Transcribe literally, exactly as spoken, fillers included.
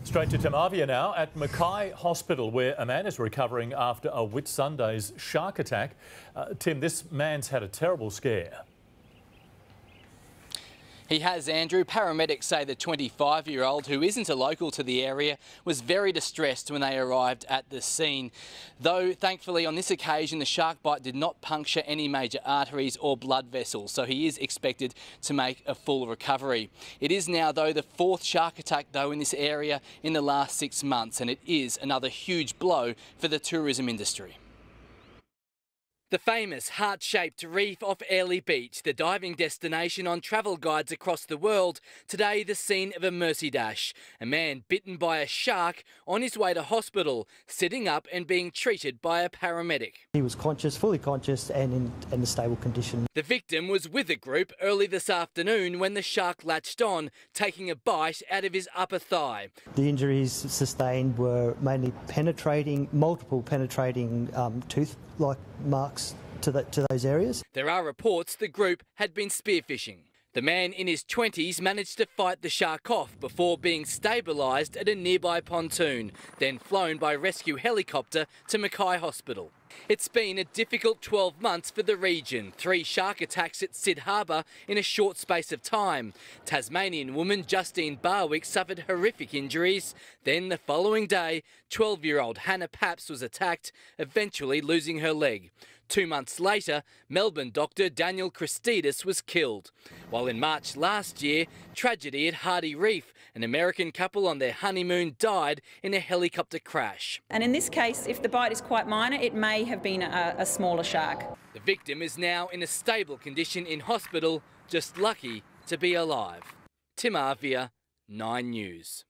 Straight to Tamavia now at Mackay Hospital, where a man is recovering after a Whitsunday's shark attack. Uh, Tim, this man's had a terrible scare. He has, Andrew. Paramedics say the twenty-five-year-old, who isn't a local to the area, was very distressed when they arrived at the scene. Though, thankfully, on this occasion, the shark bite did not puncture any major arteries or blood vessels, so he is expected to make a full recovery. It is now, though, the fourth shark attack, though, in this area in the last six months, and it is another huge blow for the tourism industry. The famous heart-shaped reef off Airlie Beach, the diving destination on travel guides across the world, today the scene of a mercy dash. A man bitten by a shark on his way to hospital, sitting up and being treated by a paramedic. He was conscious, fully conscious and in, in a stable condition. The victim was with a group early this afternoon when the shark latched on, taking a bite out of his upper thigh. The injuries sustained were mainly penetrating, multiple penetrating um, tooth-like marks to, the, to those areas. There are reports the group had been spearfishing. The man in his twenties managed to fight the shark off before being stabilised at a nearby pontoon, then flown by rescue helicopter to Mackay Hospital. It's been a difficult twelve months for the region. Three shark attacks at Sid Harbour in a short space of time. Tasmanian woman Justine Barwick suffered horrific injuries. Then the following day, twelve-year-old Hannah Paps was attacked, eventually losing her leg. Two months later, Melbourne doctor Daniel Christidis was killed. While in March last year, tragedy at Hardy Reef. An American couple on their honeymoon died in a helicopter crash. And in this case, if the bite is quite minor, it may have been a, a smaller shark. The victim is now in a stable condition in hospital, just lucky to be alive. Tamavia, nine News.